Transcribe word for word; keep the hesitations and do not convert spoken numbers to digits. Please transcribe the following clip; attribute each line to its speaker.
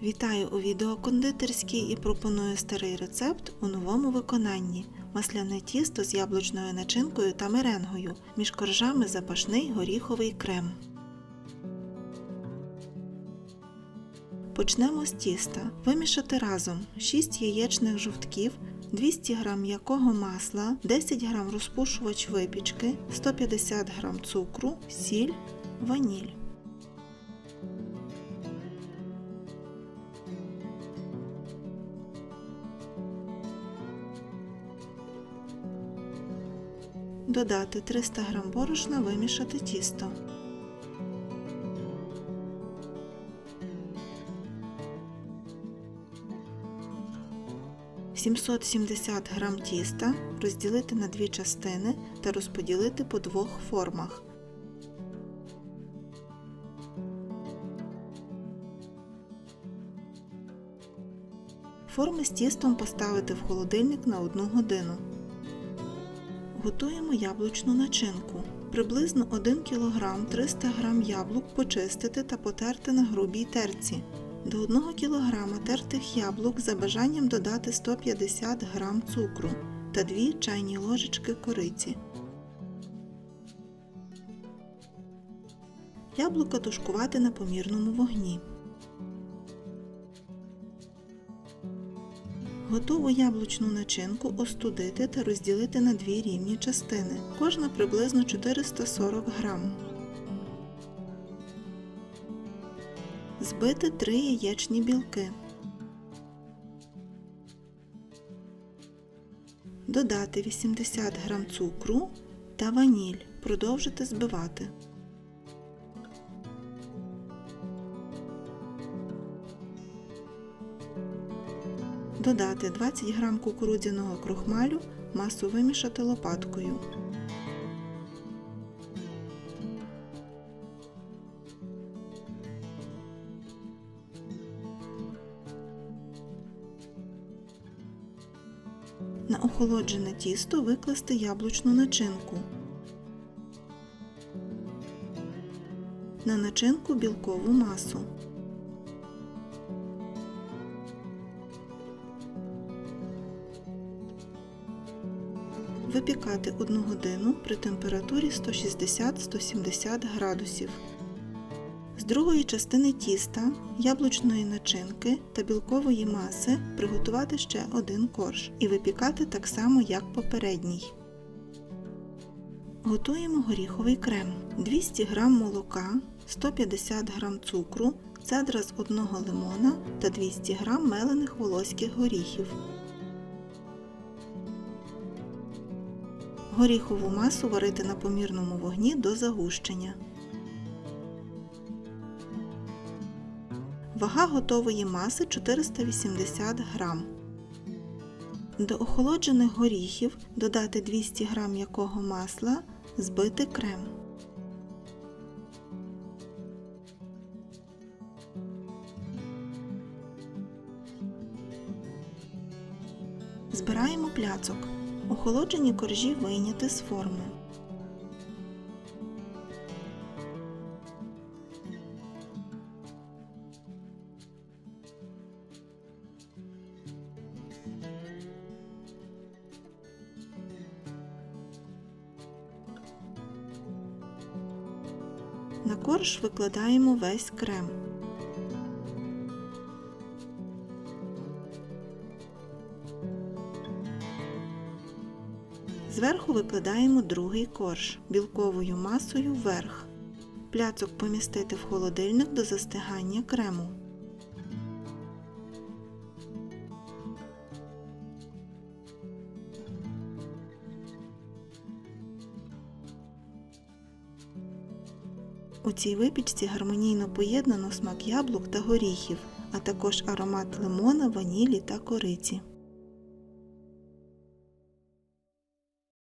Speaker 1: Вітаю у відео кондитерській і пропоную старий рецепт у новому виконанні. Масляне тісто з яблучною начинкою та меренгою, між коржами запашний горіховий крем. Почнемо з тіста. Вимішати разом шість яєчних жовтків, двісті грам м'якого масла, десять грам розпушувач випічки, сто п'ятдесят грам цукру, сіль, ваніль. Додати триста грам борошна, вимішати тісто. сімсот сімдесят грам тіста розділити на дві частини та розподілити по двох формах. Форми з тістом поставити в холодильник на одну годину. Готуємо яблучну начинку. Приблизно один кілограм триста грам яблук почистити та потерти на грубій терці. До одного кілограма тертих яблук за бажанням додати сто п'ятдесят грам цукру та дві чайні ложечки кориці. Яблука тушкувати на помірному вогні. Готову яблучну начинку остудити та розділити на дві рівні частини, кожна приблизно чотириста сорок грам. Збити три яєчні білки. Додати вісімдесят грам цукру та ваніль. Продовжити збивати. Додати двадцять грам кукурудзяного крохмалю, масу вимішати лопаткою. На охолоджене тісто викласти яблучну начинку. На начинку білкову масу. Випікати одну годину при температурі сто шістдесят - сто сімдесят градусів. З другої частини тіста, яблучної начинки та білкової маси приготувати ще один корж і випікати так само, як попередній. Готуємо горіховий крем. двісті грам молока, сто п'ятдесят грам цукру, цедра з одного лимона та двісті грам мелених волоських горіхів. Горіхову масу варити на помірному вогні до загущення. Вага готової маси чотириста вісімдесят грам. До охолоджених горіхів додати двісті грам м'якого масла, збити крем. Збираємо пляцок. Охолоджені коржі вийняти з форми. На корж викладаємо весь крем. Зверху викладаємо другий корж білковою масою вверх. Пляцок помістити в холодильник до застигання крему. У цій випічці гармонійно поєднано смак яблук та горіхів, а також аромат лимона, ванілі та кориці.